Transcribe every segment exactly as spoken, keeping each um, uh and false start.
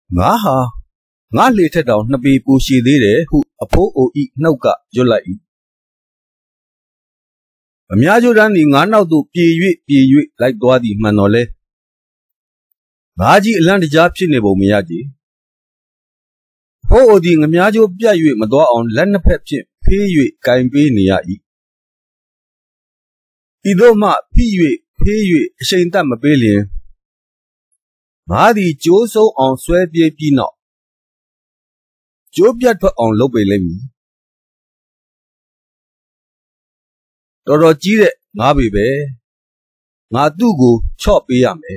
Ngaha, nga later down nabi pushi de who apo o eat nauka jolai. Amyajuran in Anna do P. P. like Dwadi Manole. Baji land Japsi nebo Miyaji. Ho ding Amyajo Piayu Madwa on Lana Pepsi, P. Kaimbe Niai. Idoma P. P. Shantam a billion. Madi Joso on Swabia Pino. Jobiat on Lobelemi. Toro Jire, Nabibe. Nadugo, chop yame.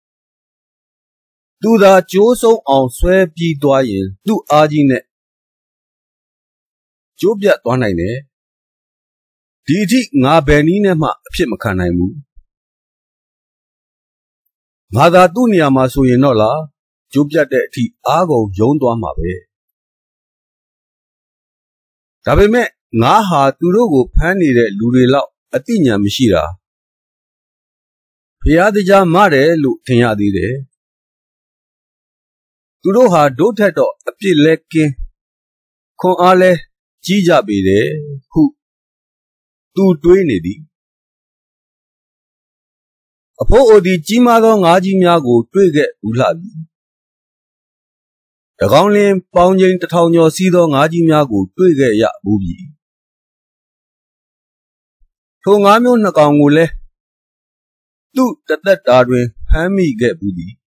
Do the Joso on Swabi Doyen, do Argine. Jobiat one ine. Didi Nabenina ma Pimakanaimu. Mother Dunia Masuyenola, Jobiat de Ago, Jon Dwamabe. Tabime, Naha Turugo Pani de Lurila, Atinia Mishira. Piadija Mare, Lutiadi de Turoha dotato, a pileke, Con ale, Jija bide, who two twenty. Apo di Jimado Najimiago, Twigge, Ulabi. The Gonglin pounding the town your Sido Najimiago, Twigge ya Bubi. Tongamo Nakangule. Do that that Darwin, Hammy get Bubi.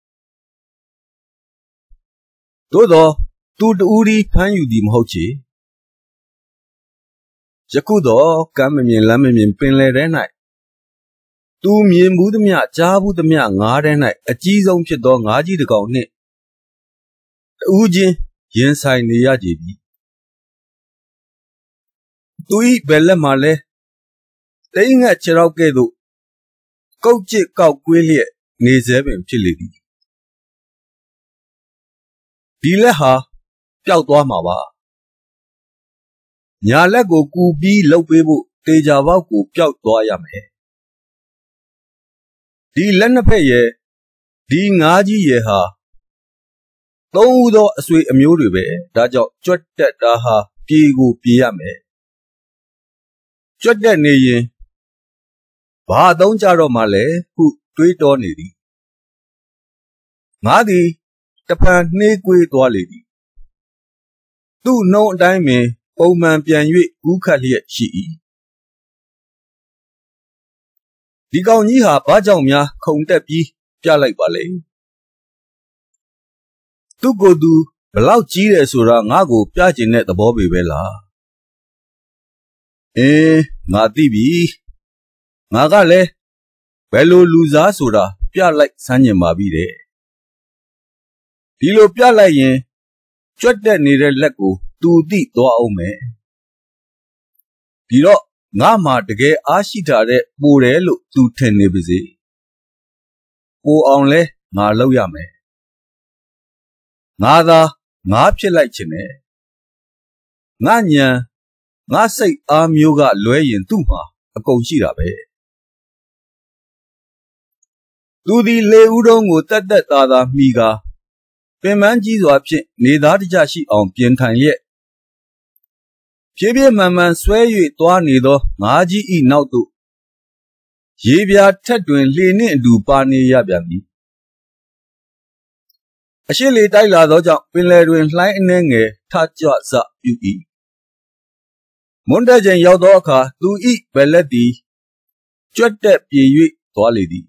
Dodo, do the Uri Panyudim Hochi. Jacudo, Kamamin Lamamin Pinle night. Two mean Budamia, Jabu the Mia, Nard a cheese on Chedon, Aji the Gone. Uji, Yensai Niajibi. To eat Bella Male. Staying at Cherokedo. Coach it cow quilly, Nizem Chili. Pileha, Piautuamawa. Nyalago ku be low people, Tejava ku Piautuayame. Di Lenapaye, Di Naji Yeha. Todo a sweet amuribe, Dajo, Chut that daha, Pigu Piame. Chut that naye. Ba don't jaro male, who tweet on it. Madi, the pan neque toality. Do no dime, old man pianui, Ukali, she. The Gauniha Bajamia, Contepi, Jalai Ballet. To go do, allow Chile Sura Nago, Piagin at the Bobby Bella. Eh, Natibi Magale, Bello Luza Sura, Pia like Sanya Mabide. Pilo Pia like Chut that needed Leco, two deep to Ome. Pilo. Nama the gay Ashitare, Burelu, two ten nibbizi. O only, Narlo Yame. Nada, Napche like Chene. Nanya, Nasai Am Yoga Loyan Tuma, a Conchira Bay. Do the Leudong that that other Miga. Pemanji's option, Nida Jashi on Pientan yet. Jibia Maman swear you to neither, Naji e now to Jibia Tedwin leaning and do Pani Yabiami. A shilly Dila Doja, Pinledwin lightning a touch your sa you eat. Mundajan Yodoka, do eat Belleti. Chut that ye toality.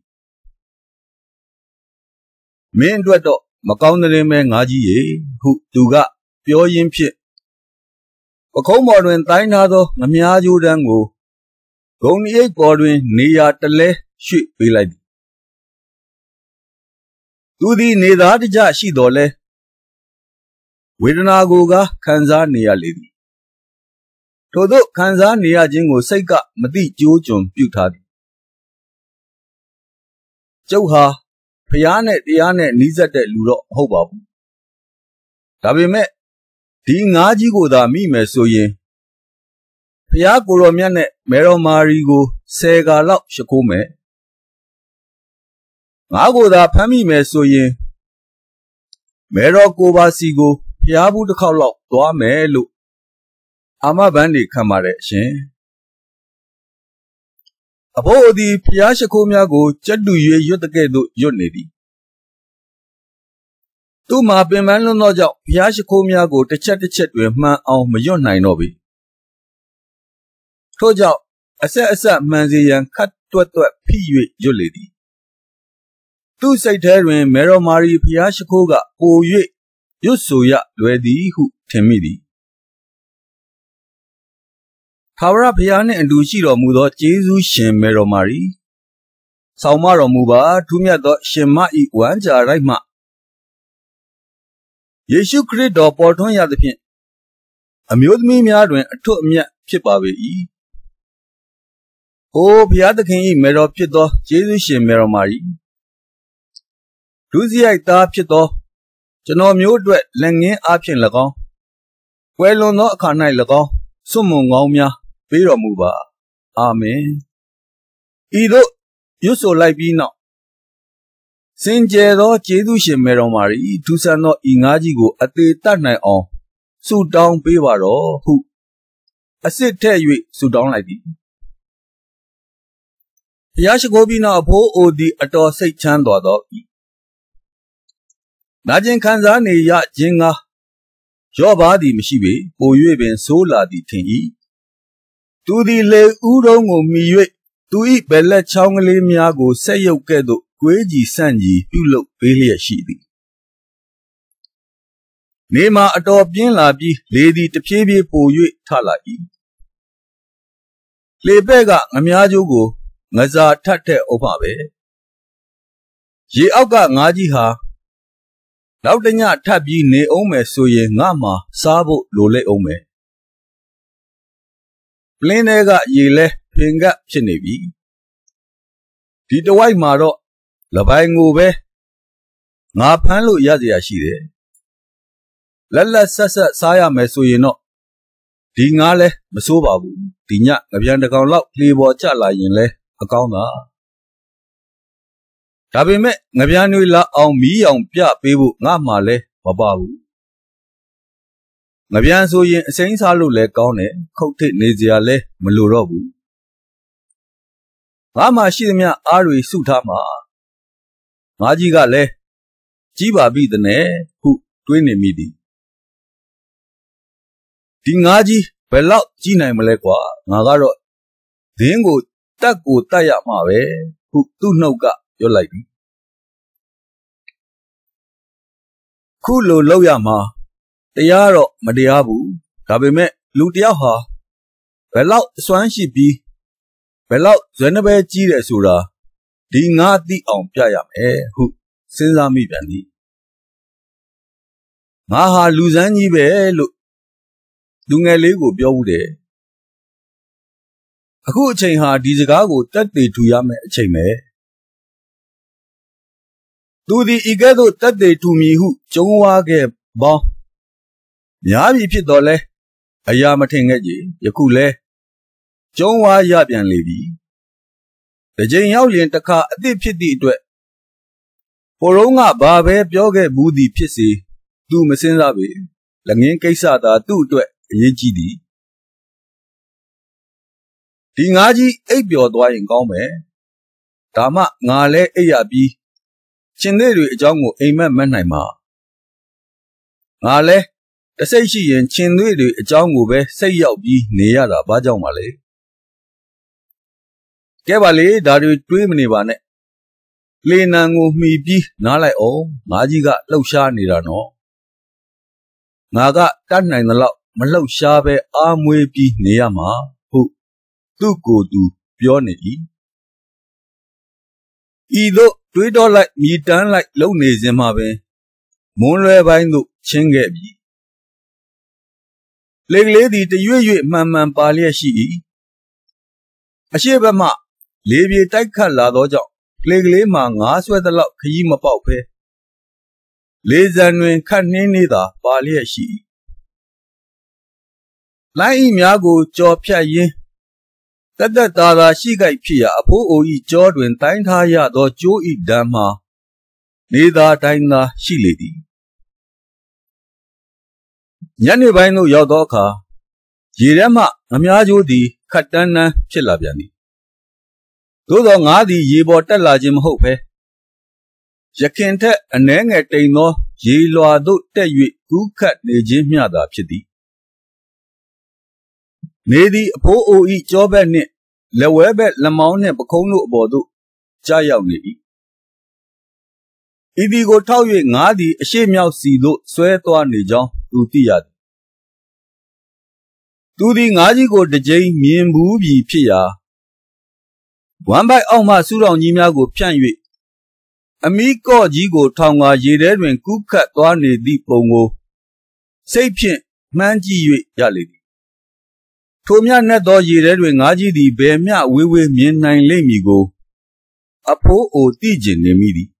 Main dueto, Macaunary man Naji, who do got pure impit. A comodwin Tainado, Namiaju Dango. Goni egg bodwin, Nia Tele, sheep be like. Do the Nedadija she dole. Widanagoga, Kanza Nia lady. Todo Kanza Nia Jingo Seka, Mati Jojum, Putadi. Joha, Piane, Diane, Niza de Luro, Hobab. Tabime. Di Naji go da mi me so yin. Pia Goromiane, Mero Marigo, Sega Lop Shakome. Nago da Pami me so yin. မဲတော်ကိုပါစီကိုဖျားဘူးတစ်ခေါက်လောက်သွားမယ်လို့အာမဘန်းတွေခံပါတယ်အရှင်အဖိုးသည်ဖျားရှိခိုးများကိုကြက်တူ၍ရွတ်တဲ့ကဲ့သို့ရွတ်နေသည်သူ့မှာပင်ပန်းလွန်းသောကြောင့်ဖျားရှိခိုးများကိုတစ်ချက်တစ်ချက်တွင်မှန်အောင်မရွတ်နိုင်တော့ပေထို့ကြောင့်အဆက်အဆက်မှန်စေရန်ခတ်တွက်တွက်ဖိ၍ရွတ်လေသည်သူ့စိတ်ထဲတွင်မေတော်မာရီဖျားရှိခိုးကပို၍ရွတ်ဆိုရလွယ်သည်ဟုထင်မိသည်ထာဝရဘုရားနှင့်အတူရှိတော်မူသောကျေးဇူးရှင်မေတော်မာရီဆောင်မတော်မူပါထူးမြတ်သောရှင်မ၏ဝမ်းကြာတိုက်မှယေရှုခရစ်တော်ပေါ်ထွန်းရသဖြင့်အမျိုးသမီးများတွင်အထွတ်အမြတ်ဖြစ်ပါပေ၏အိုဘုရားသခင်၏မေတော်ဖြစ်သောကျေးဇူးရှင်မေတော်မာရီဒုစရိုက်သားဖြစ်သောကျွန်တော်မျိုးအတွက်လက်ငင်းအားဖြင့်၎င်းကွယ်လွန်သောအခါ၌၎င်းစွန့်မွန်ကောင်းများပေးတော်မူပါအာမင်ဤသို့ရွတ်ဆိုလိုက်ပြီးနောက်စင်ကြယ်သောကျေးဇူးရှင်မေတော်မာရီထူးဆန်းသောဤငါးကြီးကိုအသေးတတ်နိုင်အောင်ဆုတောင်းပေးပါတော့ဟုအစစ်ထည့်၍ဆုတောင်းလိုက်သည်ဘုရားရှိခိုးပြီးနောက်အဖိုးအိုသည်အတော်စိတ်ချမ်းသာသော၏နာကျင်ခံစားနေရခြင်းကရော့ပါသည်မရှိပေပို၍ပင်ဆိုးလာသည်ထင်၏သူသည်လေဦးတုံးကိုမှီ၍သူ၏ဘယ်လက်ချောင်းကလေးများကိုဆက်ရုပ်ကဲ့သို့ကွေးကြည်ဆန့်ကြည်ပြုလုပ်ပေးလျက်ရှိသည်နေမှာအတော်ပြင်းလာပြီးလေသည်တဖြည်းဖြည်းပို၍ထလာ၏လေပဲ့ကငမြားကျိုးကိုငစာထပ်တဲ့ဥပမာပဲရေအောက်ကငါးကြီးဟာနောက်တညထပ်ပြီးနေအောင်မယ်ဆိုရင်ငါမှစားဖို့လိုလိမ့်အောင်မယ်ပလင်းထဲကရေလဲဖင်ကပ်ဖြစ်နေပြီဒီတဝိုက်မှာတော့လပိုင်ကိုပဲငါဖမ်းလို့ရစရာရှိတယ်လက်လက်ဆက်ဆက်စားရမယ်ဆိုရင်တော့ဒီငါလဲမစိုးပါဘူးဒီညငပြန်တစ်ကောင်လောက်လေပေါ်ကျလာရင်လဲအကောင်းသာဒါပေမဲ့ငပြန်တွေလာအောင်မီးအောင်ပြပေးဖို့ငါမှလဲမပါဘူးငပြန်ဆိုရင်အစိမ်းစားလို့လဲကောင်းတယ်ခုတ်ထစ်နေစရာလဲမလိုတော့ဘူးငါမှရှိသမျှအားတွေစုထားမှာငါကြီးကလဲကြီးပါပြီတဲ့နဲ့ဟုတွေးနေမိသည်ဒီငါကြီးဘယ်လောက်ကြီးနိုင်မလဲကွာငါကတော့ဒင်းကိုတက်ကိုတက်ရမှာပဲဟုသူ့နှုတ်ကပြောလိုက်သည်ခုလိုလောက်ရမှာတရားတော့မတရားဘူးဒါပေမဲ့လူတယောက်ဟာဘယ်လောက်အစွမ်းရှိပြီးဘယ်လောက်ဇွဲနှပဲကြီးတယ်ဆိုတာဒီငါသိအောင်ပြရမယ်ဟုစဉ်းစားမိပြန်သည်ငါဟာလူစမ်းကြီးပဲလို့လူငယ်လေးကိုပြောဦးတယ်အခုအချိန်ဟာဒီစကားကိုတက်သေးထူရမယ်အချိန်ပဲသူသည်ဤကဲ့သို့တက်သေးထူမည်ဟုကြုံဝါခဲ့ပေါင်းများပြီဖြစ်တော်လဲအရာမထင်ခဲ့ကြယခုလဲကြုံဝါရပြန်လေပြီတစ်ချိန်ရောက်ရင်တစ်ခါအသစ်ဖြစ်သည့်အတွက်ဟိုတုန်းကဘာပဲပြောခဲ့ဘူးသည်ဖြစ်စေသူမစင်းစားပေလက်ငင်းကိစ္စသာသူ့အတွက်အရေးကြီးသည်ဒီငါးကြီးအိပ်ပျော်သွားရင်ကောင်းမယ်ဒါမှငါလဲအိပ်ရပြီးရှင်သေးတွေအကြောင်းကိုအိမ်မက်မက်နိုင်မှာငါလဲတစိတ်ရှိရင်ရှင်သေးတွေအကြောင်းကိုပဲစိတ်ရောက်ပြီးနေရတာဘာကြောင့်ပါလဲကဲပါလေဒါတွေတွေးမနေပါနဲ့လေနံကိုမှီပြီးနားလိုက်အောင်ငါးကြီးကလှုပ်ရှားနေတာနော်ငါကတတ်နိုင်သလောက်မလှုပ်ရှားပဲအားမွေးပြီးနေရမှာဟုသူ့ကိုယ်သူပြောနေ၏ဤသို့တွေးတော့လိုက်မြည်တမ်းလိုက်လုံနေစဉ်မှာပင်မွန်းလွဲပိုင်းသို့ချင်းခဲ့ပြီလေကလေးသည်တရွေ့ရွေ့မှန်မှန်ပါလျက်ရှိ၏အရှိဘက်မှလေပြေတိုက်ခတ်လာသောကြောင့်လေကလေးမှာငါးဆွဲသလောက်ခရီးမပေါက်ဖဲလေစံတွင်ခတ်နှင်းနေသာပါလျက်ရှိ၏လိုင်းဤများကိုကြော်ဖြတ်ရင်းတက်တက်သားသားရှိကြိုက်ဖြစ်ရာအဖိုးအိုဤကြောတွင်တိုင်းထားရသောကျိုးဤဓာတ်မှာနေသာတိုင်းသာရှိလေသည်ညနေပိုင်းသို့ရောက်သောအခါရေထဲမှငမြားကြိုးသည်ခတ်တန်းတန်းဖြစ်လာပြန်သည်သို့သောငါသည်ရေပေါ်တက်လာခြင်းမဟုတ်ဘဲယခင်ထက်အနည်းငယ်တိမ်သောရေလွှာသို့တက်၍ကူးခတ်နေခြင်းမျှသာဖြစ်သည်နေသည်အဖိုးအို၏ကြောဘက်နှင့်လက်ဝဲဘက်လက်မောင်းနှင့်ပခုံးတို့အပေါ်သို့ကျရောက်နေ၏ဤသည်ကိုထောက်၍ငါသည်အရှိမြောက်စီသို့ဆွဲသွားနေကြောင်းသူသိရသည်သူသည်ငါးကြီးကိုတစ်ကြိမ်မြင်ဘူးပြီဖြစ်ရာဝမ်းပိုက်အောက်မှစူးတောင်ကြီးများကိုဖြန့်၍အမီးကော့ကြီးကိုထောင်ကာရေထဲတွင်ကူးခတ်သွားနေသည့်ပုံကိုစိတ်ဖြင့်မှန်းကြည့်၍ရလေသည်ထိုမျှနက်သောရေထဲတွင်ငါးကြီးသည်ဘယ်မျှဝေးဝေးမြင်နိုင်လိမ့်မည်ကိုအဖိုးအိုသိကျင်နေမိသည်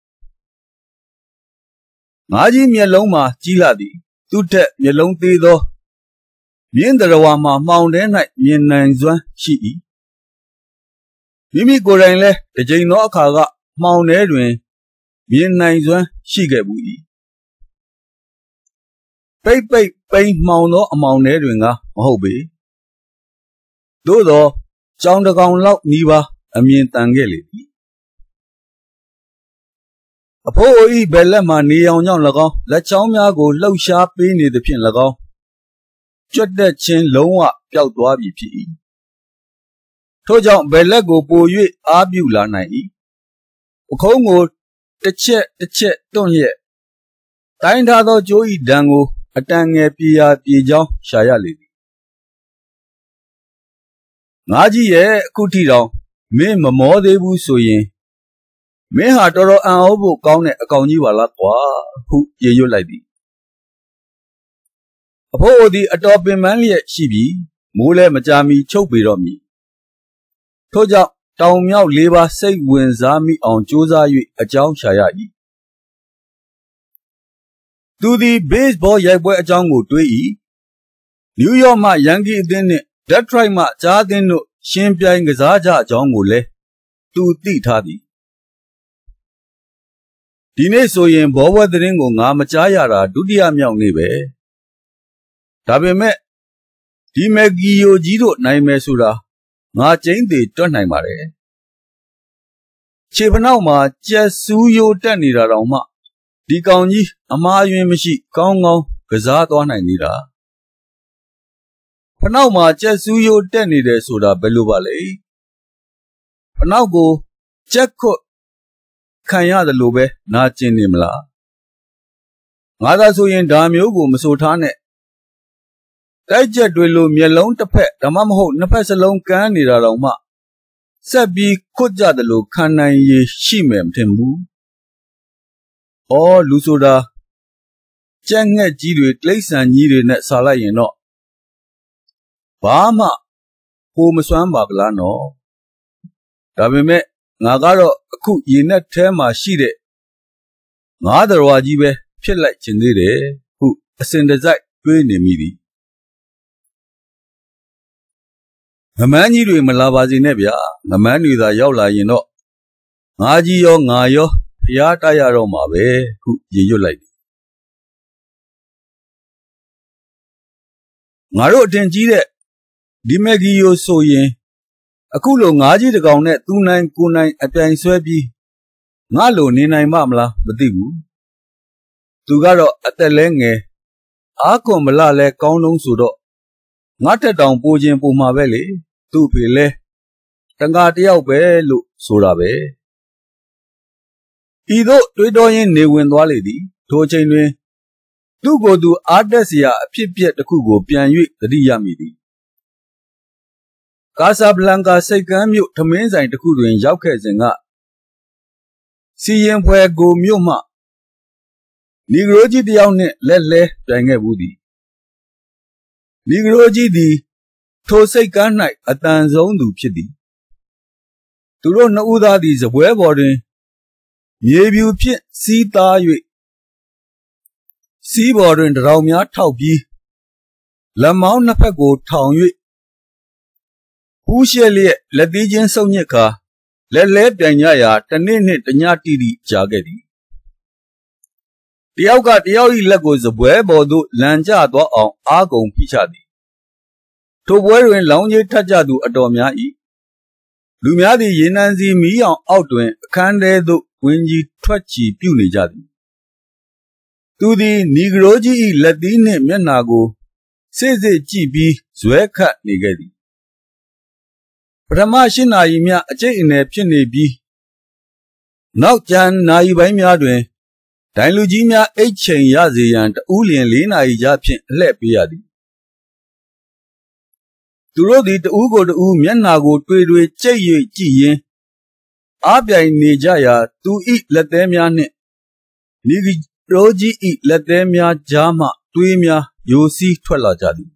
ငါးကြီးမျက်လုံးမှာကြီးလာသည်သူ့ထက်မျက်လုံးသေးသောမြင်းတရဝါမှာမှောင်ထဲ၌မြင်နိုင်စွမ်းရှိ၏မိမိကိုယ်တိုင်လည်းတစ်ကြိမ်သောအခါကမှောင်ထဲတွင်မြင်နိုင်စွမ်းရှိခဲ့ဘူး၏ပိတ်ပိတ်ပိန်မှောင်သောအမောင်ထဲတွင်ကမဟုတ်ပေသို့သောကြောင်တစ်ကောင်လောက်နီးပါးအမြင်တန်ခဲ့လေသည်အဖိုးအို၏ဘယ်လက်မှနေအောင်ကြောင့်၎င်းလက်ချောင်းများကိုလှုပ်ရှားပေးနေသဖြင့်၎င်းကြွက်တက်ခြင်းလုံးဝပျောက်သွားပြီဖြစ်၏ထို့ကြောင့်ဘယ်လက်ကိုပို၍အားပြုလာနိုင်၏ပခုံးကိုတစ်ချက်တစ်ချက်တွန့်လျက်တိုင်းထားသောကြိုး၏ဒဏ်ကိုအတန်ငယ်ပြေရာပြေကြောင်းရှာရလေသည်ငါကြီးရဲ့အခုထိတောင်မင်းမမောသေးဘူးဆိုရင်မင်းဟာတော်တော်အံ့ဩဖို့ကောင်းတဲ့အကောင်ကြီးပါလားကွာဟုရေရွတ်လိုက်သည်အဖိုးအိုသည်အတော်ပင်ပန်းလျက်ရှိပြီးမိုးလည်းမကြာမီချုပ်ပေတော့မည်ထို့ကြောင့်တောင်မြောက်လေးပါးစိတ်ဝင်စားမိအောင်ကြိုးစား၍အကြောင်းရှာရ၏သူသည်ဘေ့စ်ဘောရိုက်ပွဲအကြောင်းကိုတွေး၏နယူးယောက်မှယန်ကီအသင်းနှင့်ဒက်ထရိုက်မှကြားအသင်းတို့ရှင်ပြိုင်ကစားကြအကြောင်းကိုလည်းသူသိထားသည်ဒီနေ့ဆိုရင်ဘောပွဲသတင်းကိုငါမကြားရတာဒုတိယမြောက်နေ့ပဲဒါပေမဲ့ဒီမက်ဂီယိုကြီးတို့နိုင်မယ်ဆိုတာငါကျိန်းသေးတွက်နိုင်ပါတယ်ခြေဖနောက်မှာကြက်စူးရိုးတက်နေတာတောင်မှဒီကောင်ကြီးအမှားအယွင်းမရှိကောင်းကောင်းကစားသွားနိုင်နေတာဖနောက်မှာကြက်စူးရိုးတက်နေတယ်ဆိုတာဘယ်လိုပါလဲဖနောက်ကိုကြက်ခွတ်ခံရတယ်လို့ပဲနာကျင်နေမလားငါသာဆိုရင်ဒါမျိုးကိုမဆိုထားနဲ့တိုက်ချက်တွေလိုမျက်လုံးတစ်ဖက်ဒါမှမဟုတ်နှစ်ဖက်စလုံးကန်းနေတာတောင်မှဆက်ပြီးခွတ်ကြတယ်လို့ခံနိုင်ရရှိမယ်မထင်ဘူး။အော်လူဆိုတာကြက်ငှက်ကြီးတွေတိရစ္ဆာန်ကြီးတွေနဲ့ဆာလိုက်ရင်တော့ဘာမှဟိုမစွမ်းပါကလားနော်။ဒါပေမဲ့ငါကတော့အခုရေနက်ထဲမှာရှိတဲ့ငါးတရဝါကြီးပဲဖြစ်လိုက်ခြင်းသေးတယ်ဟုအစဉ်တစိုက်တွေးနေမိသည်ငမန်းကြီးတွေမလာပါစေနဲ့ဗျာငမန်းတွေသာရောက်လာရင်တော့ငါကြီးရောငါရောဖျားတိုက်ရတော့မှာပဲဟုရေရွတ်လိုက်သည်ငါတို့အထင်ကြီးတဲ့ဒီမက်ဂီယိုဆိုရင်အခုလိုငါးကြီးတစ်ကောင်နဲ့သူနိုင်ကိုနိုင်အပြိုင်ဆွဲပြီးငါလိုနေနိုင်မမလားမသိဘူးသူကတော့အသက်လဲငယ်အားကွန်မလလဲကောင်းလုံးဆိုတော့ငါတက်တောင်ပိုခြင်းပိုမှာပဲလေသူ့ဖေလဲတန်ဃာတယောက်ပဲလို့ဆိုတာပဲဤသို့တွေးတောရင်းနေဝင်သွားလေသည်ထိုချိန်တွင်သူ့ကိုယ်သူအားတက်စရာအဖြစ်ပြက်တစ်ခုကိုပြန်၍သတိရမိသည်ကာဆာဘလန်ကာစိတ်ကမ်းမြို့ထမင်းဆိုင်တစ်ခုတွင်ရောက်ခဲ့စဉ်ကစီရင်ဖွဲကိုမြို့မှနီဂရိုကြီးတယောက်နှင့်လက်လဲပြိုင်ခဲ့ဘူးသည်နီဂရိုကြီးသည်ထိုစိတ်ကမ်း၌အတန်ဆုံးသူဖြစ်သည်သူတို့နှစ်ဦးသားသည်စပွဲပေါ်တွင်မြေပြူဖြင့်စီးသား၍စီးပေါ်တွင်တရောင်များထောက်ပြီးလက်မောင်းနှစ်ဖက်ကိုထောင်၍ပူးရှဲလျက်လက်သေးချင်းစုံညစ်ခါလက်လဲပြိုင်ကြရာတနေ့နှင့်တညတိတိကြာခဲ့သည်တယောက်ကတယောက်၏လက်ကိုစပွဲပေါ်သို့လန်ကျသွားအောင်အားကုန်ဖိချသည်ထိုပွဲတွင်လောင်းကြီးထပ်ကြသူအတော်များ၏လူများသည်ရေနံစီမီးအောင်အောက်တွင်အခန်းထဲသို့ဝင်ကြီးထွက်ချီပြုနေကြသည်သူသည်နီဂရိုကြီး၏လက်သီးနှင့်မျက်နှာကိုစေ့စေ့ကြည့်ပြီးဇွဲခတ်နေခဲ့သည်ပထမရှစ်နာရီမြအကျိတ်အနယ်ဖြစ်နေပြီးနောက်ကျန်နာရီပိုင်းများတွင်ဒိုင်လူကြီးများအိတ်ချိန်ရစေရန်တဦးလျင်လေးနာရီကြားဖြင့်အလှည့်ပေးရသည်သူတို့သည်တဦးကိုတဦးမျက်နှာကိုတွေ့တွေ့ကြိတ်၍ကြည့်ရင်းအားပြိုင်နေကြရာသူ၏လက်သေးများနှင့်နီဂရိုကြီး၏လက်သေးများကြားမှတွေးများယိုစီးထွက်လာကြသည်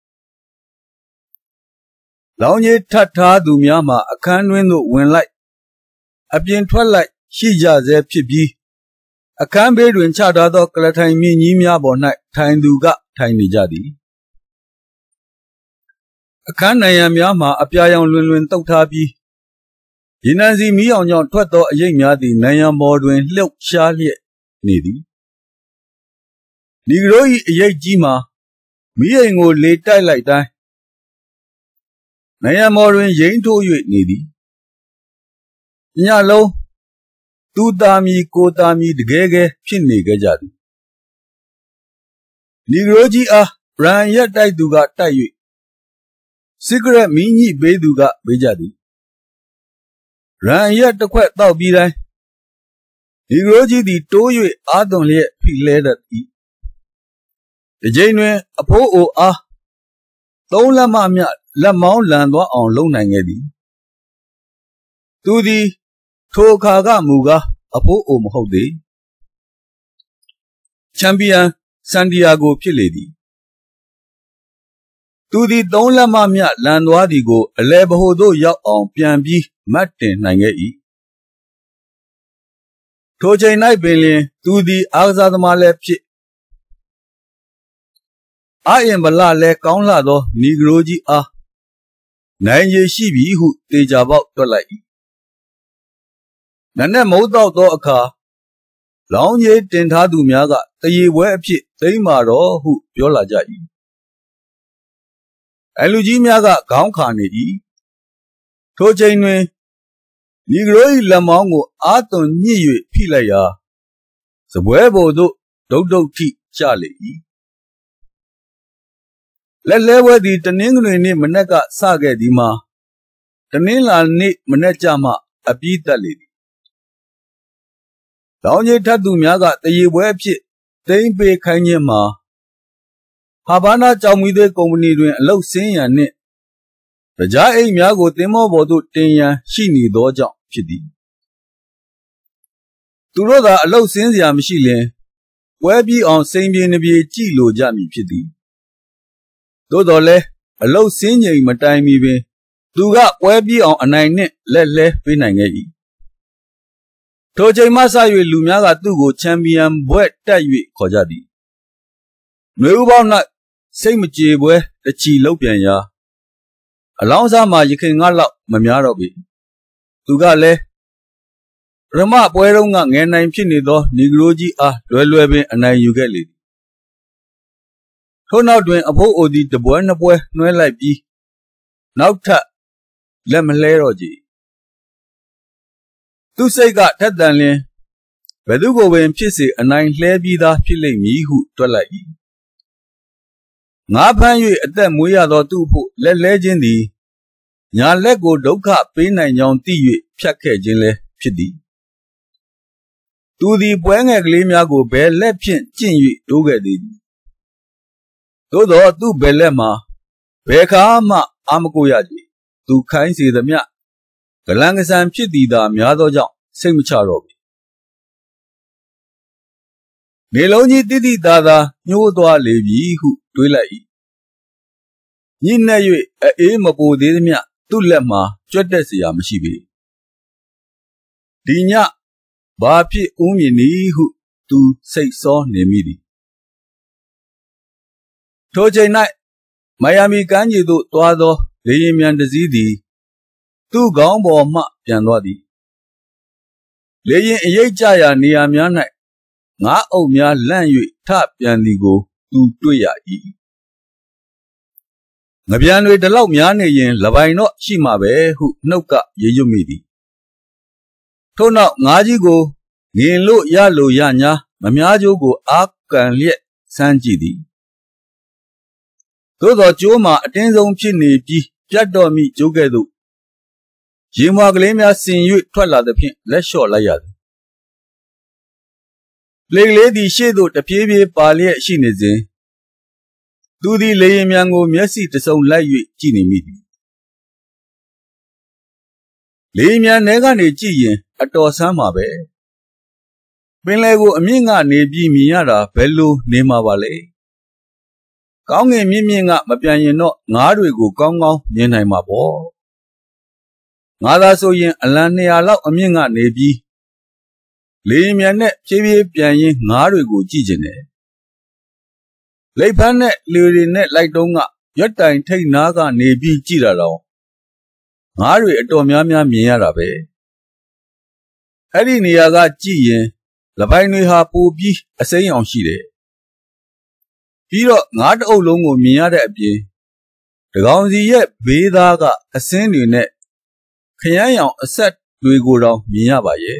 လောင်းကြီးထပ်ထားသူများမှအခန်းတွင်သို့ဝင်လိုက်အပြင်ထွက်လိုက်ရှိကြဆဲဖြစ်ပြီးအခန်းဘေးတွင်ချထားသောကလထိုင်မြင့်ကြီးများပေါ်၌ထိုင်သူကထိုင်နေကြသည်အခန်းနံရံများမှာအပြာရောင်လွင်လွင်တုပ်ထားပြီးရေနံစီမီးအောင်ကြောင့်ထွက်သောအရိပ်များသည်နံရံပေါ်တွင်လှုပ်ရှားလျက်နေသည်နီဂရို၏အရိပ်ကြီးမှာမီးအိမ်ကိုလေတိုက်လိုက်တိုင်းနံရံပေါ်တွင်ရိမ့်ထိုး၍နေသည်ညလုံးသူသားမီကိုသားမီတကယ်ကဲဖြစ်နေကြကြသည်နီဂရိုကြီးအားရန်ရက်တိုက်သူကတိုက်၍စိဂရက်မီးညှိပေးသူကပေးကြသည်ရန်ရက်တစ်ခွက်တောက်ပြီးတိုင်းနီဂရိုကြီးသည်တိုး၍အားသွန်လျက်ဖိလဲတတ်၏ဒီကြိမ်တွင်အဖိုးအိုအားသုံးလက်မမြလက်မောင်းလန်သွားအောင်လုပ်နိုင်ခဲ့သည်သူသည်ထိုအခါကမူကားအဖိုးအိုမဟုတ်သေးချန်ပီယံဆန်တီယာဂိုဖြစ်လေသည်သူသည်သုံးလက်မမြလန်သွားသည်ကိုအလဲဗဟိုသို့ရောက်အောင်ပြန်ပြီးမတ်တင်နိုင်ခဲ့၏ထိုချိန်၌ပင်လျှင်သူသည်အားကစားသမားလည်းဖြစ်အာရင်ဗလလည်းကောင်းလှသောနီဂရိုကြီးအားနိုင်ရရှိပြီဟုတေချာပေါက်တွက်လိုက်၏နံနက်မိုးတောက်သောအခါလောင်းကြီးတင်ထားသူများကတရေပွဲအဖြစ်သိမ်းပါတော့ဟုပြောလာကြ၏အလူကြီးများကခေါင်းခါနေ၏ထိုချိန်တွင်နီဂရို၏လက်မောင်းကိုအားသွန်ညှစ်၍ဖိလိုက်ရာစပွဲပေါ်သို့ဒုတ်ဒုတ်ထိကျလေ၏လက်လဲပွဲသည်တနင်္ဂနွေနေ့မနက်ကစခဲ့သည်မှာတနင်္လာနေ့မနက်ကျမှအပြီးသတ်လေသည်လောင်းကြီးထပ်သူများကတရေပွဲအဖြစ်သိမ်းပေးခိုင်းခြင်းမှာဟာဘာနာကြောင်မီသေးကုမ္ပဏီတွင်အလုပ်ဆင်းရန်နှင့်ကြားအိမ်များကိုသင်္ဘောပေါ်သို့တင်ရန်ရှိနေသောကြောင့်ဖြစ်သည်သူတို့သာအလုပ်ဆင်းစရာမရှိလျှင်ပွဲပြီးအောင်စိန်ပြေနှပြေကြည့်လိုကြမည်ဖြစ်သည်သို့တော်လည်းအလုပ်ဆင်းချိန်မတိုင်မီပင်သူကပွဲပြီးအောင်အနိုင်နှင့်လက်လဲပေးနိုင်ခဲ့၏ထိုချိန်မှစ၍လူများကသူ့ကိုချန်ပီယံဘွဲ့တက်၍ခေါ်ကြသည်နွေဦးပေါင်း၌စိတ်မကြေပွဲတချီလောက်ပြန်ရာအလောင်းစားမှာရခင်ငါလောက်မများတော့ပြီသူကလည်းပထမပွဲတုန်းကငယ်နိုင်ဖြစ်နေသောနီဂရိုကြီးအားလွယ်လွယ်ပင်အနိုင်ယူခဲ့လေသည်ထို့နောက်တွင်အဖိုးအိုသည်တပွဲနှစ်ပွဲနှွှဲလိုက်ပြီးနောက်ထပ်လက်မလှဲတော့ကြသူစိတ်ကထက်တန်လျင်ဘယ်သူကိုပင်ဖြစ်စေအနိုင်လှဲပြီးသားဖြစ်လိမ့်မည်ဟုတွက်လိုက်၏ငါးဖမ်း၍အသက်မွေးရသောသူ့ဖို့လက်လဲခြင်းသည်ညာလက်ကိုဒုက္ခပေးနိုင်ကြောင်းသိ၍ဖြတ်ခဲ့ခြင်းလည်းဖြစ်သည်သူသည်ပွဲငယ်ကလေးများကိုဘယ်လက်ဖြင့်ကျင့်၍တိုးခဲ့သည်သို့သောသူ့ဘယ်လက်မှာဘယ်ခါမှအာမကိုရကြည်သူခိုင်းစေသမျှကလန်ကဆန်ဖြစ်သည်သာများသောကြောင့်စိတ်မချတော့ပြီနေလုံးကြီးတိတိသားသားညှိုးသွားလေပြီဟုတွေးလိုက်၏ညှိနှက်၍အေးမပိုသေးသမျှသူ့လက်မှာကြွက်တက်เสียမရှိပေဒီညဘာဖြစ်ဦးမြင်နည်းဟုသူစိတ်ဆောနေမိသည်ထိုချိန်၌မိုင်ယာမီကမ်းခြေသို့သွားသောလေယာဉ်မြန်တစ်စီးသည်သူ့ခေါင်းပေါ်မှပြန်သွားသည်လေယာဉ်အရိပ်ကျရာနေရာများ၌ငါးအုပ်များလန့်၍ထပြန်သည်ကိုသူတွေ့ရ၏ငပြန်တွေတလောက်များနေရင်လပိုင်တော့ရှိမှာပဲဟုနှုတ်ကရေရွတ်မိသည်ထို့နောက်ငါးကြီးကိုငင်လို့ရလို့ရညာမများကျိုးကိုအာကန်လျက်စမ်းကြည့်သည်သို့သောကျိုးမှာအတင်းဆုံးဖြစ်နေပြီးပြတ်တော်မိကျိုးကဲ့သို့ရေမွာကလေးများဆင်၍ထွက်လာသဖြင့်လက်လျှော့လိုက်ရသည်လေကလေးသည်ရှေ့သို့တပြေးပြေးပါလျက်ရှိနေစဉ်သူသည်လေရင်မြန်ကိုမျက်စိတစုံလိုက်၍ကြည့်နေမိသည်လေရင်မြန်ထဲကနေကြည့်ရင်အတော်ဆန်းမှာပဲပင်လယ်ကိုအမြင့်ကနေပြီးမြင်ရတာဘယ်လိုနေမှာပါလဲကောင်းငင်မြင့်မြင့်ကမပြန်ရင်တော့ငါးတွေကိုကောင်းကောင်းမြင်နိုင်မှာပေါ့ငါသာဆိုရင်အလံနှစ်ရာလောက်အမြင့်ကနေပြီးလေရင်မြန်နဲ့ဖြည်းဖြည်းပြန်ရင်ငါးတွေကိုကြည့်ကျင်တယ်လိပ်ဖန်းနဲ့လေတွေနဲ့လိုက်တုံးကရွက်တိုင်ထိတ်နားကနေပြီးကြည့်တာတော့ငါးတွေအတော်များများမြင်ရတာပဲအဲ့ဒီနေရာကကြည့်ရင်လပိုင်တွေဟာပိုပြီးအစိမ်းအောင်ရှိတယ်ပြီးတော့ငါးတအုပ်လုံးကိုမြင်ရတဲ့အပြင်တကောင်စီရဲ့ဘေးသားကအစင်းတွေနဲ့ခရမ်းရောင်အဆက်တွေကိုတောင်မြင်ရပါရဲ့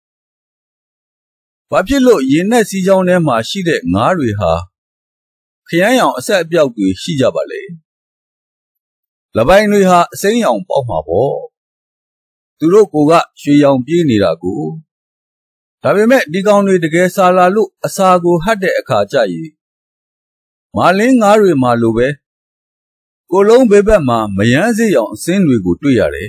ဘာဖြစ်လို့ရေနက်စီးကြောင်းထဲမှာရှိတဲ့ငါးတွေဟာခရမ်းရောင်အဆက်အပြောက်တွေရှိကြပါလေလပိုင်တွေဟာအစိမ်းရောင်ပေါက်မှာပေါ့သူတို့ကိုကရွှေရောင်ပြေးနေတာကိုဒါပေမဲ့ဒီကောင်တွေတကယ်စားလာလို့အစာကိုဟတ်တဲ့အခါကျရင်မာလင်းငါးတွေမှာလိုပဲကိုလုံးဘေးဘက်မှာမယမ်းစေးရောင်အစင်းတွေကိုတွေ့ရတယ်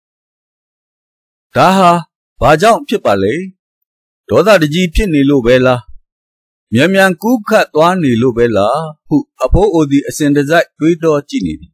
ဒါဟာဘာကြောင့်ဖြစ်ပါလဲဒေါသတကြီးဖြစ်နေလို့ပဲလားမြန်မြန်ကူးခတ်သွားနေလို့ပဲလားဟုအဖိုးအိုသည်အစဉ်တစိုက်တွေးတောကြည့်နေသည်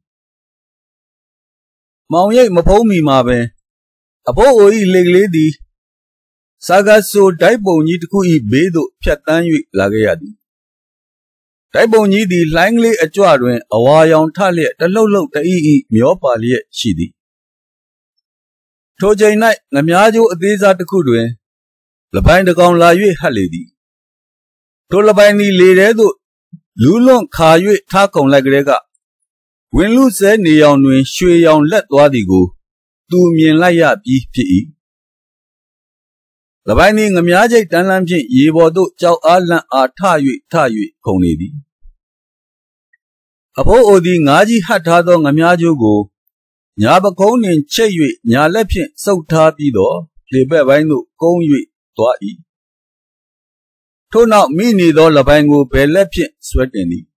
မောင်ရိပ်မဖုံးမီမှာပင်အဖိုးအို၏လေကလေးသည်စာကဆိုဒိုက်ပုံကြီးတစ်ခု၏ဘေးသို့ဖြတ်တန်း၍လာခဲ့ရသည်ဒိုက်ပုံကြီးသည်လှိုင်းကလေးအကြွတွင်အဝါရောင်ထလျက်တလှုပ်လှုပ်တအီအီမျောပါလျက်ရှိသည်ထိုချိန်၌ငမြားကျိုးအသေးစားတစ်ခုတွင်လပိုင်တကောင်လာ၍ဟပ်လေသည်ထိုလပိုင်သည်လေထဲသို့လူးလွန့်ခါ၍ထားကုန်လိုက်ကလေးကဝင်လူဆဲနေရောင်တွင်ရွှေရောင်လက်သွားသည်ကိုသူမြင်လိုက်ရပြီးဖြစ်၏လပိုင်သည်ငမြားကျိတ်တန်းလန်းဖြင့်ရေပေါ်သို့ကြောက်အားလန့်အားထ၍ထ၍ခုန်နေသည်အဖိုးအိုသည်ငါးကြီးဟပ်ထားသောငမြားကျိုးကိုညာပခုံးနှင့်ချိတ်၍ညာလက်ဖြင့်စုပ်ထားပြီးတော့လေဘက်ပိုင်းသို့ကုန်း၍သွား၏ထို့နောက်မိနေသောလပိုင်ကိုဘယ်လက်ဖြင့်ဆွဲတင်သည်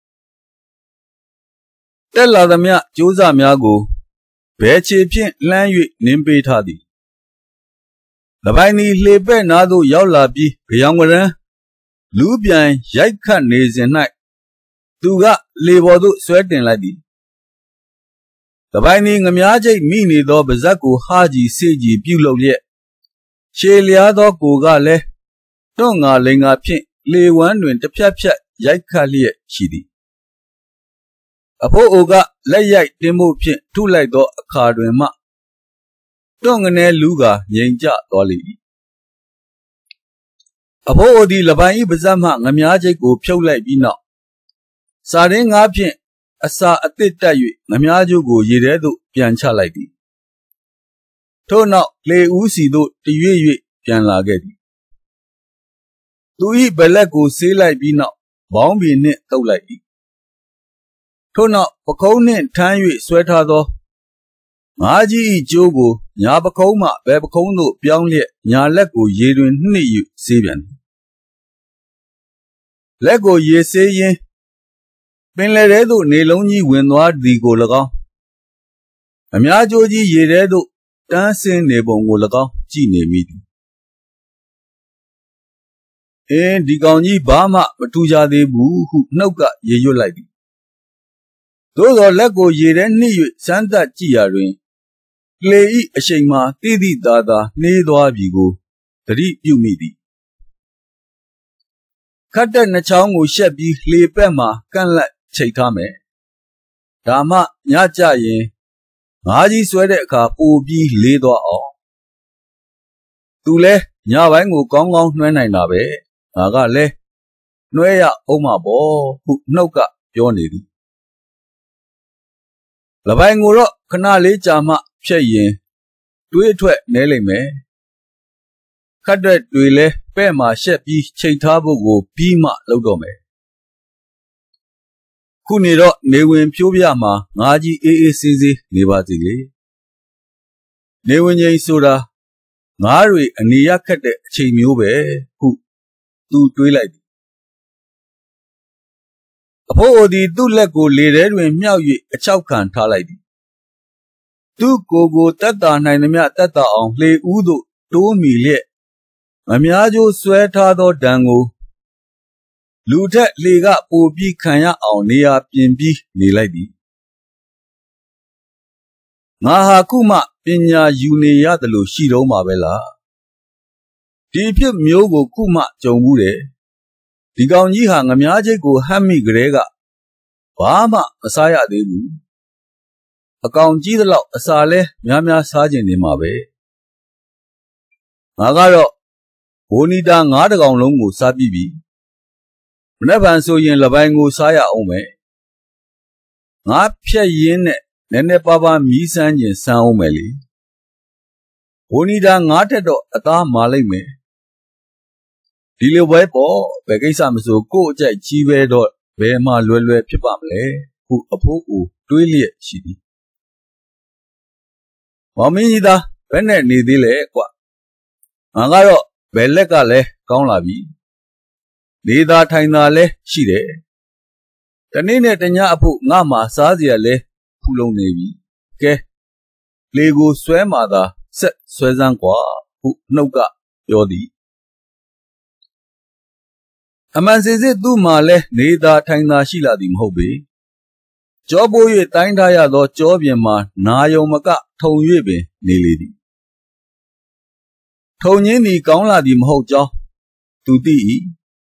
တက်လာသမျှကြိုးစားများကိုဘယ်ခြေဖြင့်လှမ်း၍နင်းပေးထားသည်လပိုင်သည်လှေပဲ့နားသို့ရောက်လာပြီးကြောင်ကရန်လူးပြန်ရိုက်ခတ်နေစဉ်၌သူကလေပေါ်သို့ဆွဲတင်လိုက်သည်လပိုင်သည်ငမြားကျိတ်မိနေသောပါးစပ်ကိုဟားကြည့်စေ့ကြည့်ပြုလုပ်လျက်ရှည်လျားသောကိုကလည်းတွန့်ငါလိန်ငါဖြင့်လေဝမ်းတွင်တစ်ဖြတ်ဖြတ်ရိုက်ခတ်လျက်ရှိသည်အဖိုးအိုကလက်ရိုက်တင်းဖို့ဖြင့်ထုလိုက်သောအခါတွင်မှတွန့်ငနဲလူးကငြိမ်ကျသွားလေ၏အဖိုးအိုသည်လပိုင်၏ပါးစပ်မှငမြားကျိတ်ကိုဖြုတ်လိုက်ပြီးနောက်စာရင်းငါးဖြင့်အစာအသစ်တက်၍ငမြားကျိုးကိုရေထဲသို့ပြန်ချလိုက်သည်ထို့နောက်လေဦးစီသို့တရွေ့၍ပြန်လာခဲ့သည်သူ၏ဘလက်ကိုဆေးလိုက်ပြီးနောက်ဘောင်းဘီနှင့်တုပ်လိုက်၏ထို့နောက်ပခုံးနှင့်ထမ်း၍ဆွဲထားသောငါးကြီး၏ကျိုးကိုညာပခုံးမှဘယ်ပခုံးသို့ပြောင်းလျက်ညာလက်ကိုရေတွင်နှစ်၍ဆေးပြန်သည်လက်ကိုရေဆေးရင်းပင်လယ်ထဲသို့နေလုံးကြီးဝင်သွားသည်ကို၎င်းအများကျိုးကြီးရေထဲသို့တန်းဆင်းနေပုံကို၎င်းကြည့်နေမိသည်အင်းဒီကောင်ကြီးဘာမှမထူကြသေးဘူးဟုနှုတ်ကရေရွတ်လိုက်သည်သို့သောလက်ကိုရေထဲနှစ်၍စမ်းသပ်ကြည့်ရာတွင်လေဤအရှိန်မှာတိတိသာသာနှေးသွားပြီကိုသတိပြုမိသည်ခတ်တဲ့နှချောင်းကိုရှက်ပြီးလေပက်မှာကန့်လန့်ချိတ်ထားမယ်ဒါမှညကြရင်ငါးကြီးဆွဲတဲ့အခါပိုပြီးလေးသွားအောင်သူလဲညပိုင်းကိုကောင်းကောင်းနှွှဲနိုင်တာပဲငါကလည်းနှွဲရအောင်မှာပေါ့ဟုနှုတ်ကပြောနေသည်လပိုင်ကိုတော့ခဏလေးကြာမှဖြတ်ရင်တွေးအထွက်နဲလိမ့်မယ်ခတ်တဲ့တွေလဲပဲ့မှာရှက်ပြီးချိန်ထားဖို့ကိုပြီးမှလုပ်တော့မယ်ခုနေတော့နေဝင်ဖြိုးပြမှာငါကြီးအေးအေးဆေးဆေးနေပါစီလေနေဝင်ကြီးဆိုတာငါးတွေအနေရခက်တဲ့အချိန်မျိုးပဲဟုသူတွေးလိုက်သည်အဖိုးအိုသည်သူ့လက်ကိုလေထဲတွင်မြှောက်၍အချောက်ခံထားလိုက်သည်သူ့ကိုယ်ကိုတက်တာနိုင်သမျှတက်တာအောင်လှေဦးသို့တိုးမီလျက်မများကျိုးဆွဲထားသောဒဏ်ကိုလူထက်လှေကပိုပြီးခံရအောင်နေရာပြင်ပြီးနေလိုက်သည်ငါဟာခုမှပညာယူနေရတယ်လို့ရှိတော့မှာပဲလားဒီဖြစ်မျိုးကိုခုမှကြုံဘူးတယ်ဒီကောင်ကြီးဟာငမားချိတ်ကိုဟမ်းမိကြတဲ့ကဘာမှမစားရသေးဘူးအကောင်ကြီးသလောက်အစာလဲများများစားကျင်နေမှာပဲငါကတော့ဘိုနီတာငါးတကောင်လုံးကိုစားပြီးပြီမနေ့ကဆိုရင်လပိုင်ကိုစားရအောင်မယ်ငါဖြက်ရင်းနဲ့နည်းနည်းပါးပါးမီးစမ်းကျင်စမ်းအောင်မယ်လေဘိုနီတာငါးထက်တော့အသားမာလိုက်မယ်ဒီလိုပဲပေါ့ဘယ်ကိစ္စမဆိုကို့အကြိုက်ကြီးပဲတော့ဘယ်မှလွယ်လွယ်ဖြစ်ပါမလဲဟုအဖိုးကိုတွေးလျက်ရှိသည်မောင်မင်းကြီးသားဘယ်နဲ့နေသေးလဲကွငါကတော့ဘယ်လက်ကလဲကောင်းလာပြီနေသာထိုင်သာလဲရှိတယ်တနေ့နဲ့တညအဖို့ငါမှစားစရာလဲဖူလုံနေပြီကဲလေကိုဆွဲမှသာဆက်ဆွဲစမ်းကွာဟုနှုတ်ကပြောသည်အမှန်စင်စစ်သူ့မှာလဲနေသာထိုင်သာရှိလာသည်မဟုတ်ပေကြောပိုး၍တိုင်းထားရသောကြောပြင်မှာနာယုံမကထုံ၍ပင်နေလေသည်ထုံညင်းသည်ကောင်းလာသည်မဟုတ်ကြောင်းသူသိ၏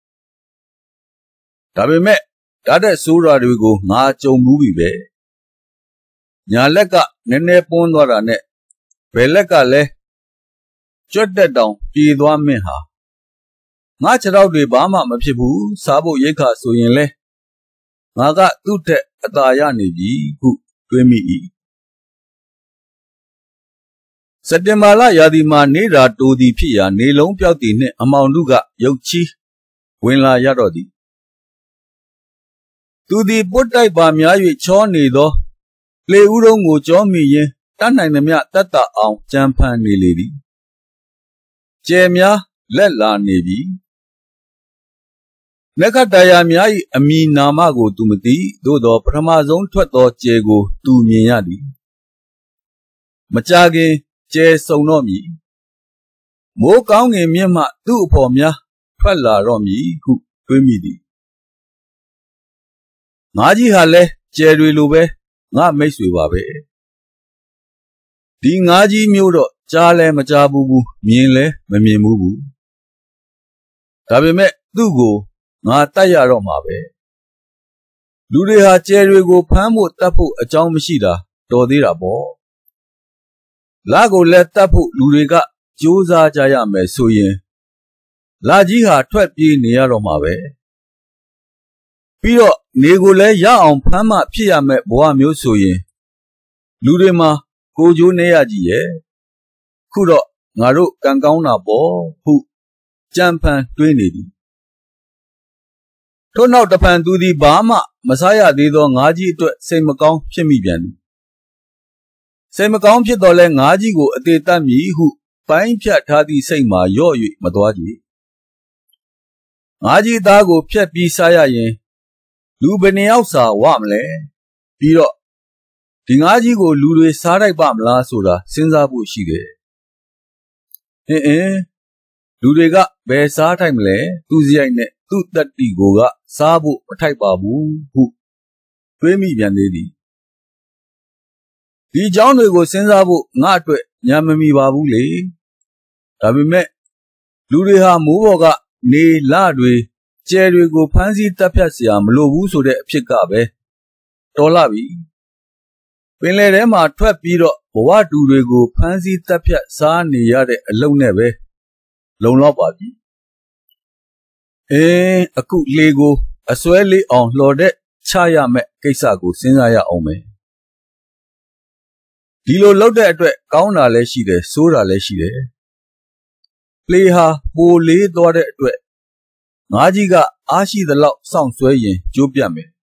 ဒါပေမဲ့ဓာတ်တဲ့ဆိုးရာတွေကိုငါကြုံဘူးပြီပဲညာလက်ကနည်းနည်းပွန်းသွားတာနဲ့ဘယ်လက်ကလဲကြွက်တက်တောင်ပြေသွားမင်းဟာငါခြေထောက်တွေဘာမှမဖြစ်ဘူးစားဖို့ရိတ်ခါဆိုရင်လဲငါကသူ့ထက်အသာရနေပြီဟုတွေးမိ၏စက်တင်ဘာလရာသီမှာနေရာတိုသည်ဖြစ်ရာနေလုံးပြောက်သည်နှင့်အမောင်တို့ကရုတ်ချီးဝင်လာရတော့သည်သူသည်ပုတ်တိုက်ပါများ၍ချောနေသောလေဦးတုံးကိုကြောမိရင်းတတ်နိုင်သမျှတက်တာအောင်ကြံဖန်နေလေသည်ကျဲများလက်လာနေပြီနက္ခတရာများ၏အမိနာမကိုသူမသိသို့သောပထမဆုံးထွက်သောကျဲကိုသူမြင်ရသည်မကြခင်ကျဲစုံတော့မည်မိုးကောင်းငင်မြင့်မှသူ့အဖော်များထွက်လာတော့မည်ဟုတွေးမိသည်ငါကြီးဟာလဲကျဲတွေလိုပဲငါမိတ်ဆွေပါပဲဒီငါကြီးမျိုးတော့ကြားလဲမကြားဘူးဘူးမြင်လဲမမြင်ဘူးဘူးဒါပေမဲ့သူ့ကိုငါတတ်ရတော့မှာပဲလူတွေဟာကျဲတွေကိုဖမ်းဖို့တတ်ဖို့အကြောင်းမရှိတာတော်သေးတာပေါ့လာကိုလက်တတ်ဖို့လူတွေကကြိုးစားကြရမယ်ဆိုရင်လာကြီးဟာထွက်ပြေးနေရတော့မှာပဲပြီးတော့နေကိုလည်းရအောင်ဖမ်းမှဖြစ်ရမယ်ဘဝမျိုးဆိုရင်လူတွေမှာကိုကြိုးနေရကြည့်ရဲ့ခုတော့ငါတို့ကံကောင်းတာပေါ့ဟုကြံဖန်တွေးနေသည်ထို့နောက်တဖန်သူသည်ဘာမှမစားရသေးသောငါးကြီးအတွက်စိတ်မကောင်းဖြစ်မိပြန်သည်စိတ်မကောင်းဖြစ်တော့လဲငါးကြီးကိုအသေးတတ်မည်ဟုပိုင်းဖြတ်ထားသည့်စိတ်မှာရော့၍မသွားကြငါးကြီးသားကိုဖြတ်ပြီးစားရရင်လူဘယ်နှယောက်စာဝမလဲပြီးတော့ဒီငါးကြီးကိုလူတွေစားတိုက်ပါမလားဆိုတာစဉ်းစားဖို့ရှိတယ်အင်းအင်းလူတွေကဘယ်စားထိုက်မလဲသူစရိုက်နဲ့သူ့တတ္တိကိုကစားဖို့မထိုက်ပါဘူးဟုတွေးမိပြန်သေးသည်ဒီအကြောင်းတွေကိုစဉ်းစားဖို့ငါအတွက်ညံမမီပါဘူးလေဒါပေမဲ့လူတွေဟာမိုးပေါ်ကနေလတွေကျဲတွေကိုဖမ်းဆီးတပ်ဖြတ်เสียမလိုဘူးဆိုတဲ့အဖြစ်ကပဲတော်လာပြီပင်လယ်ထဲမှာထွက်ပြီးတော့ဘဝတူတွေကိုဖမ်းဆီးတပ်ဖြတ်စားနေရတဲ့အလုပ်နဲ့ပဲလုံလောက်ပါပြီအင်းအခုလေကိုအစွဲလေးအောင်လှော်တဲ့ချရမဲ့ကိစ္စကိုစဉ်းစားရအောင်မယ်ဒီလိုလုပ်တဲ့အတွက်ကောင်းတာလည်းရှိတယ်ဆိုးတာလည်းရှိတယ်လေဟာပိုလေးသွားတဲ့အတွက်ငါးကြီးကအားရှိသလောက်စောင့်ဆွဲရင်ကျိုးပြတ်မယ်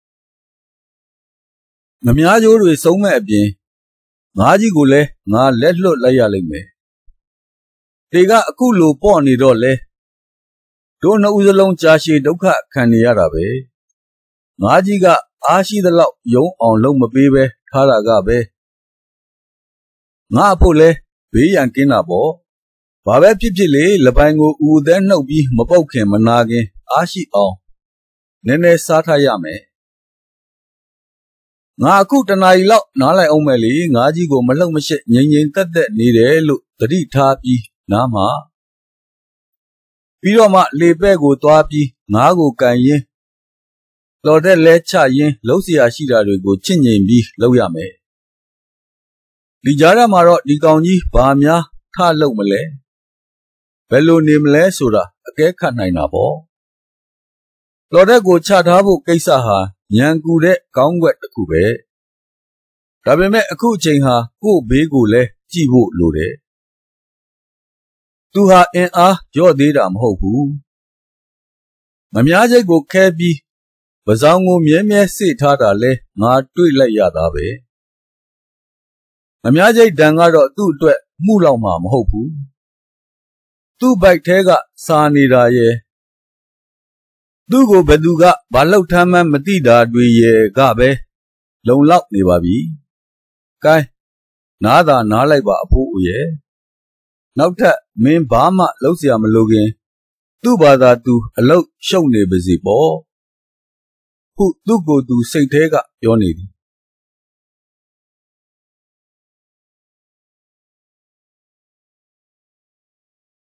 ငမြားကြိုးတွေစုံမဲ့အပြင်ငါးကြီးကိုလည်းငါလက်လွတ်လိုက်ရလိမ့်မယ်လေကအခုလိုပေါ့နေတော့လဲတို့နှစ်ဦးစလုံးကြာရှည်ဒုက္ခခံနေရတာပဲငါးကြီးကအားရှိသလောက်ယုံအောင်လုပ်မပေးပဲထားတာကပဲငါအဖို့လဲဘေးရန်ကင်းတာပေါ့ဘာပဲဖြစ်ဖြစ်လေလပိုင်ကိုဦးအသေးနှုတ်ပြီးမပုတ်ခင်မနာခင်အားရှိအောင်နည်းနည်းစားထားရမယ်ငါအခုတနာရီလောက်နားလိုက်အောင်မယ်လေငါးကြီးကိုမလှုပ်မရှက်ငြိမ်ငြိမ်သက်သက်နေတယ်လို့သတိထားပြီးနားမှာပြီးတော့မှလေပဲ့ကိုသွားပြီးငါးကိုကန်ရင်းလော်တဲ့လဲချရင်းလှုပ်เสียရှိတာတွေကိုချင့်ငြိမ်ပြီးလုပ်ရမယ်ဒီကြားထဲမှာတော့ဒီကောင်ကြီးဘာများထလုပ်မလဲဘယ်လိုနေမလဲဆိုတာအကဲခတ်နိုင်တာပေါ့လော်တဲ့ကိုချထားဖို့ကိစ္စဟာညံကူတဲ့ကောင်းွက်တစ်ခုပဲဒါပေမဲ့အခုအချိန်ဟာကို့ဘေးကိုလည်းကြည့်ဖို့လိုတယ်သူဟာအင်အားရော့သေးတာမဟုတ်ဘူးမများချိတ်ကိုခဲပြီးပဇောင်းကိုမြဲမြဲစေ့ထားတာလဲငါတွေ့လိုက်ရတာပဲမများချိတ်တန်ကတော့သူ့အတွက်မှုလောက်မှာမဟုတ်ဘူးသူ့ဘိုက်ထဲကစာနေတာရဲ့သူ့ကိုဘယ်သူကဘာလောက်ထမ်းမှန်းမသိတာတွေရဲ့ကပဲလုံလောက်နေပါပြီ။ကဲနားသာနားလိုက်ပါအဖိုးဦးရဲ့နောက်ထပ်မင်းဘာမှလုပ်เสียမလိုခင်သူ့ဘာသာသူအလုတ်ရှုံနေပါစေပေါ့။ဟုသူ့ကိုယ်သူစိတ်ထဲကပြောနေသည်